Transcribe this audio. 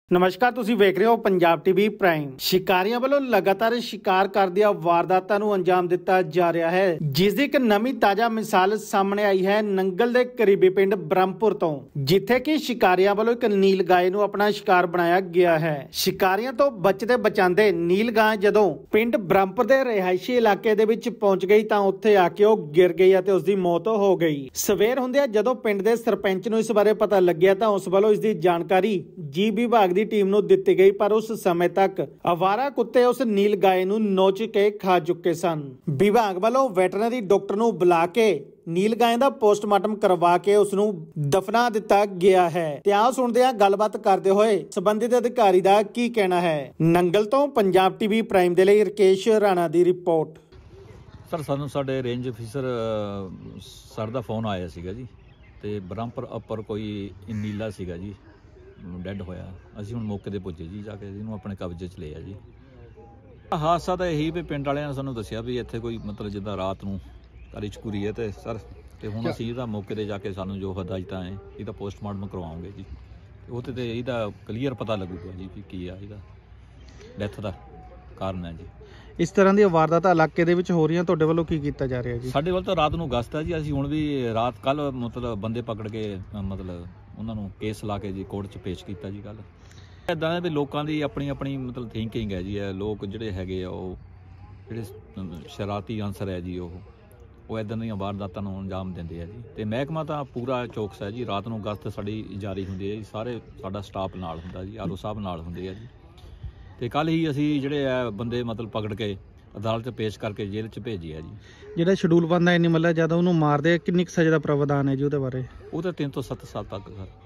ਨਮਸਕਾਰ, ਤੁਸੀਂ ਵੇਖ ਰਹੇ ਹੋ ਪੰਜਾਬ ਟੀਵੀ ਪ੍ਰਾਈਮ। ਸ਼ਿਕਾਰੀਆਂ ਵੱਲੋਂ ਲਗਾਤਾਰ ਸ਼ਿਕਾਰ ਕਰਦਿਆਂ ਵਾਰਦਾਤਾਂ ਨੂੰ ਅੰਜਾਮ ਦਿੱਤਾ ਜਾ ਰਿਹਾ ਹੈ, ਜਿਸ ਦੀ ਇੱਕ ਨਵੀਂ ਤਾਜ਼ਾ ਮਿਸਾਲ ਸਾਹਮਣੇ ਆਈ ਹੈ ਨੰਗਲ ਦੇ ਕਰੀਬੀ ਪਿੰਡ ਬ੍ਰਹਮਪੁਰ ਤੋਂ, ਜਿੱਥੇ ਕਿ ਸ਼ਿਕਾਰੀਆਂ ਵੱਲੋਂ ਇੱਕ ਨੀਲਗਾਏ ਨੂੰ ਆਪਣਾ ਸ਼ਿਕਾਰ ਬਣਾਇਆ ਗਿਆ ਹੈ। ਸ਼ਿਕਾਰੀਆਂ ਤੋਂ ਬਚਦੇ ਬਚਾਉਂਦੇ ਨੀਲਗਾਏ ਜਦੋਂ ਪਿੰਡ ਬ੍ਰਹਮਪੁਰ ਦੇ ਰਿਹਾਇਸ਼ੀ ਇਲਾਕੇ ਦੇ ਵਿੱਚ ਪਹੁੰਚ ਗਈ ਤਾਂ ਉੱਥੇ ਆ ਕੇ ਉਹ ਗਿਰ ਗਈ ਅਤੇ ਉਸ ਦੀ ਮੌਤ ਹੋ ਗਈ। ਸਵੇਰ ਹੁੰਦਿਆਂ ਜਦੋਂ ਪਿੰਡ ਦੇ ਸਰਪੰਚ ਨੂੰ ਇਸ ਬਾਰੇ ਪਤਾ ਲੱਗਿਆ ਤਾਂ ਉਸ ਵੱਲੋਂ ਇਸ ਦੀ ਜਾਣਕਾਰੀ ਜੀਵ ਵਿਭਾਗ ਦੀ ਟੀਮ ਨੂੰ ਦਿੱਤੀ ਗਈ, ਪਰ ਉਸ ਸਮੇਂ ਤੱਕ ਅਵਾਰਾ ਕੁੱਤੇ ਉਸ ਨੀਲਗਾਏ ਨੂੰ ਨੋਚ ਕੇ ਖਾ ਚੁੱਕੇ ਸਨ। ਵਿਭਾਗ ਵੱਲੋਂ ਵੈਟਰਨਰੀ ਡਾਕਟਰ ਨੂੰ ਬੁਲਾ ਕੇ ਨੀਲਗਾਏ ਦਾ ਪੋਸਟਮਾਰਟਮ ਕਰਵਾ ਕੇ ਉਸ ਨੂੰ ਦਫਨਾ ਦਿੱਤਾ ਗਿਆ ਹੈ। ਤੇ ਆਓ ਸੁਣਦੇ ਹਾਂ ਗੱਲਬਾਤ ਕਰਦੇ ਹੋਏ ਸੰਬੰਧਿਤ ਅਧਿਕਾਰੀ ਦਾ ਕੀ ਕਹਿਣਾ ਹੈ। ਨੰਗਲ ਤੋਂ ਪੰਜਾਬ ਟੀਵੀ ਪ੍ਰਾਈਮ ਦੇ ਲਈ ਰਕੇਸ਼ ਰਾਣਾ ਦੀ ਰਿਪੋਰਟ। ਸਰ, ਸਾਨੂੰ ਸਾਡੇ ਰੇਂਜ ਅਫੀਸਰ ਸਰ ਦਾ ਫੋਨ ਆਇਆ ਸੀਗਾ ਜੀ, ਤੇ ਬ੍ਰਹਮਪੁਰ ਉੱਪਰ ਕੋਈ ਨੀਲਾ ਸੀਗਾ ਜੀ, ਡੈਡ ਹੋਇਆ। ਅਸੀਂ ਹੁਣ ਮੌਕੇ ਤੇ ਪੁੱਜੇ ਜੀ, ਜਾ ਕੇ ਇਹਨੂੰ ਆਪਣੇ ਕਬਜ਼ੇ 'ਚ ਲਿਆ ਜੀ। ਹਾਦਸਾ ਤਾਂ ਇਹੀ ਵੀ ਪਿੰਡ ਵਾਲਿਆਂ ਨੇ ਸਾਨੂੰ ਦੱਸਿਆ ਵੀ ਇੱਥੇ ਕੋਈ ਮਤਲਬ ਜਿੱਦਾਂ ਰਾਤ ਨੂੰ ਤਾਰੀ ਚਕੂਰੀ ਹੈ ਤੇ ਸਰ, ਤੇ ਹੁਣ ਅਸੀਂ ਇਹਦਾ ਮੌਕੇ ਤੇ ਜਾ ਕੇ ਸਾਨੂੰ ਜੋ ਹਦਾਇਤਾਂ ਹੈ ਇਹਦਾ ਪੋਸਟਮਾਰਟਮ ਕਰਵਾਉਂਗੇ ਜੀ। ਉਹਦੇ ਤੇ ਇਹਦਾ ਕਲੀਅਰ ਪਤਾ ਲੱਗੂਗਾ ਜੀ ਵੀ ਕੀ ਆ ਇਹਦਾ ਡੈਥ ਦਾ ਕਾਰਨ ਹੈ ਜੀ। ਇਸ ਤਰ੍ਹਾਂ ਦੀਆਂ ਵਾਰਦਾਤਾਂ ਇਲਾਕੇ ਦੇ ਵਿੱਚ ਹੋ ਰਹੀਆਂ, ਤੁਹਾਡੇ ਵੱਲੋਂ ਕੀ ਕੀਤਾ ਜਾ ਰਿਹਾ ਜੀ? ਸਾਡੇ ਵੱਲ ਤਾਂ ਰਾਤ ਨੂੰ ਗਸ਼ਤ ਹੈ ਜੀ। ਅਸੀਂ ਹੁਣ ਵੀ ਰਾਤ ਕੱਲ ਮਤਲਬ ਬੰਦੇ ਪਕੜ ਕੇ ਮਤਲਬ ਉਹਨਾਂ ਨੂੰ ਕੇਸ ਲਾ ਕੇ ਜੀ ਕੋਰਟ 'ਚ ਪੇਸ਼ ਕੀਤਾ ਜੀ। ਕੱਲ ਇੱਦਾਂ ਹੈ ਵੀ ਲੋਕਾਂ ਦੀ ਆਪਣੀ ਆਪਣੀ ਮਤਲਬ ਥਿੰਕਿੰਗ ਹੈ ਜੀ। ਲੋਕ ਜਿਹੜੇ ਹੈਗੇ ਆ ਉਹ ਜਿਹੜੇ ਸ਼ਰਾਰਤੀ ਅਨਸਰ ਹੈ ਜੀ, ਉਹ ਇੱਦਾਂ ਦੀਆਂ ਵਾਰਦਾਤਾਂ ਨੂੰ ਅੰਜਾਮ ਦਿੰਦੇ ਆ ਜੀ। ਤੇ ਮਹਿਕਮਾ ਤਾਂ ਪੂਰਾ ਚੌਕਸ ਹੈ ਜੀ। ਰਾਤ ਨੂੰ ਗਸ਼ਤ ਸਾਡੀ ਜਾਰੀ ਹੁੰਦੀ ਹੈ ਜੀ, ਸਾਰੇ ਸਾਡਾ ਸਟਾਫ ਨਾਲ ਹੁੰਦਾ ਜੀ, ਆਰਓ ਸਾਹਿਬ ਨਾਲ ਹੁੰਦੇ ਆ ਜੀ। ਤੇ ਕੱਲ ਹੀ ਅਸੀਂ ਜਿਹੜੇ ਆ ਬੰਦੇ ਮਤਲਬ ਪਕੜ ਕੇ ਅਦਾਲਤ 'ਚ ਪੇਸ਼ ਕਰਕੇ ਜੇਲ੍ਹ 'ਚ ਭੇਜੇ ਆ ਜੀ। ਜਿਹੜਾ ਸ਼ਡਿਊਲ ਬਣਦਾ ਐਨੀਮਲ ਹੈ, ਜਦੋਂ ਉਹਨੂੰ ਮਾਰਦੇ ਕਿੰਨੀ ਕੁ ਸਜ਼ਾ ਦਾ ਪ੍ਰਾਵਧਾਨ ਹੈ ਜੀ ਉਹਦੇ ਬਾਰੇ? ਉਹ ਤਾਂ 3 ਤੋਂ 7 ਸਾਲ ਤੱਕ ਸਰ।